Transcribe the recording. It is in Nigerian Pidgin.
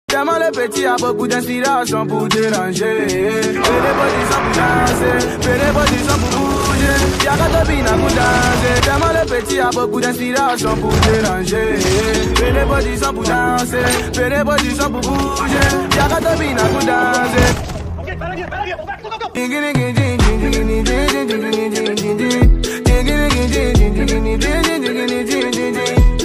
Tellement le petit a beaucoup d'inspiration pour déranger. Fais des body sans pour danser, fais des body sans pour bouger. Y'a qu'à topina pour danser. Tellement le petit a beaucoup d'inspiration pour déranger. Fais des body sans pour danser, fais des body sans pour bouger. Y'a qu'à topina pour danser. Ok,